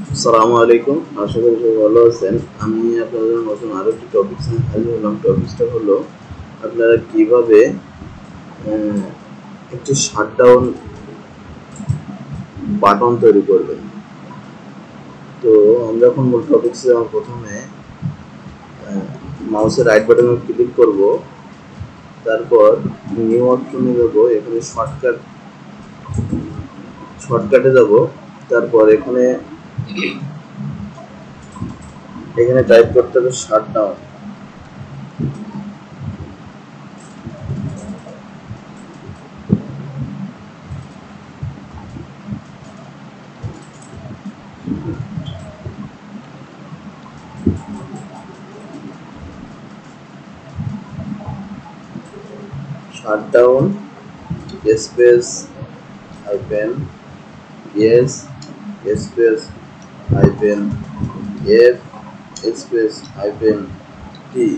আসসালামু আলাইকুম, আশা করি সবাই ভালো আছেন। আমি আপনাদের নতুন আরো একটি টপিক নিয়ে হাজির হলাম। টপিকটা হলো আপনারা কিভাবে একটি শাটডাউন বাটন তৈরি করবেন। তো আমরা এখন মূল টপিকসে যাব। প্রথমে মাউসের রাইট বাটনে ক্লিক করব, তারপর নিউ অপশনে যাব, এখানে শর্টকাটে যাব, তারপর এখানে টাইপ করতে হবে shutdown. Shutdown space hyphen S space hyphen F space hyphen T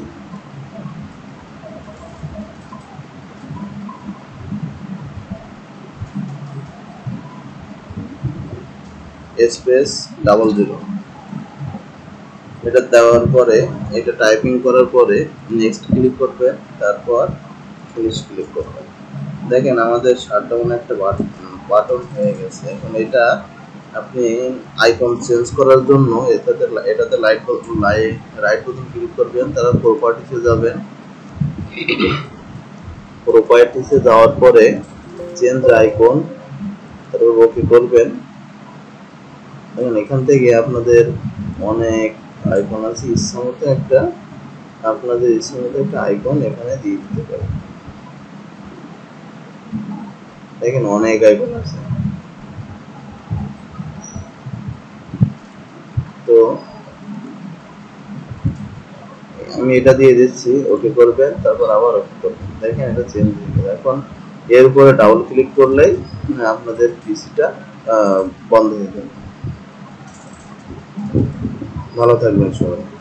space 00। এটা দেওয়ার পরে, এটা টাইপিং করার পরে নেক্সট ক্লিক করবেন, তারপর ফিনিশ ক্লিক করবেন। দেখেন আমাদের শাটডাউন একটা বাটন হয়ে গেছে। এখন এটা আপনি আইকন চেঞ্জ করার জন্য এটাতে রাইট বাটন ক্লিক করবেন, তারপর প্রপার্টিসে যাবেন। প্রপার্টিসে যাওয়ার পরে চেঞ্জ আইকন, তারপর ওকে করবেন। এখান থেকে আপনাদের অনেক আইকন আছে, ইচ্ছামতো একটা আইকন এখানে দিয়ে দিতে পারেন। দেখেন অনেক আইকন আছে। তো আমি এটা দিয়ে দিচ্ছি, ওকে করবেন, তারপর আবার ওকে করবেন। দেখেন এটা চেঞ্জ হয়ে গেছে। এখন এর উপরে ডাবল ক্লিক করলেই আপনাদের পিসিটা বন্ধ হয়ে যাবে। ভালো থাকবেন সবাই।